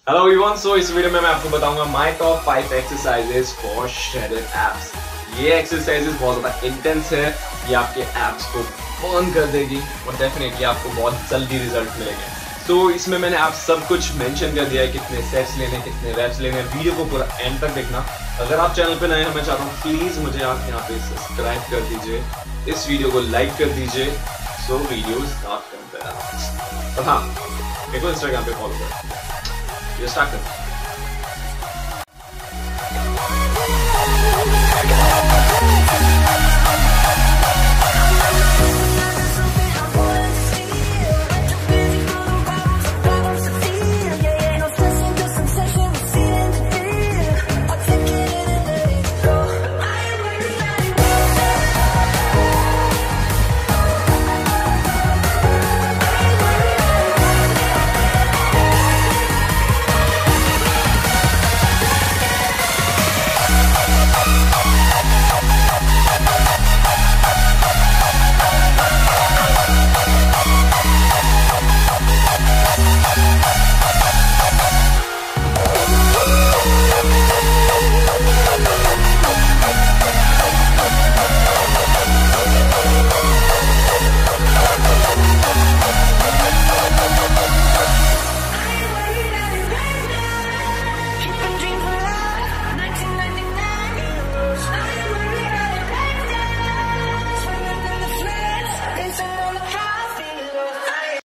Hello everyone, सो इस video में मैं आपको बताऊंगा my top 5 exercises for shredded abs. ये एक्सरसाइजेस बहुत ज्यादा इंटेंस है, ये आपके एब्स को बर्न कर देगी और डेफिनेटली आपको बहुत जल्दी रिजल्ट मिलेंगे। तो इसमें मैंने आप सब कुछ मेंशन कर दिया है, कितने सेट्स लेने, कितने रेप्स लेने। वीडियो को पूरा एंड तक देखना। अगर आप चैनल पे नए हैं, मैं चाहता हूँ प्लीज मुझे आप यहाँ पे सब्सक्राइब कर दीजिए, इस वीडियो को लाइक कर दीजिए। सो वीडियो स्टार्ट करते हैं। और हाँ, मेरे को इंस्टाग्राम पे फॉलो करें। ये स्टार्ट करते हैं।